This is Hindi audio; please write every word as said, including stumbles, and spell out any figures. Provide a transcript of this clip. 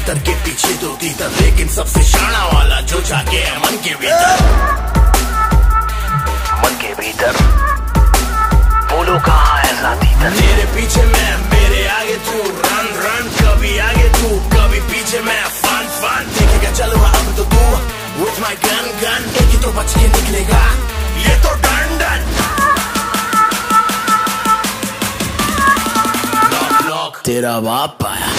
तीतर के पीछे दो तीतर, लेकिन सबसे शाना वाला जो जाके है मन के भीतर। मन के भीतर बोलो कहाँ है साथीतर। मेरे पीछे मैं, मेरे आगे तू, रन रन, कभी आगे तू कभी पीछे मैं, फन फन। देखेगा चलो अब तो तू with my gun gun, एक ही तो बच के निकलेगा ये तो डन डन। लॉक लॉक तेरा बाप आया।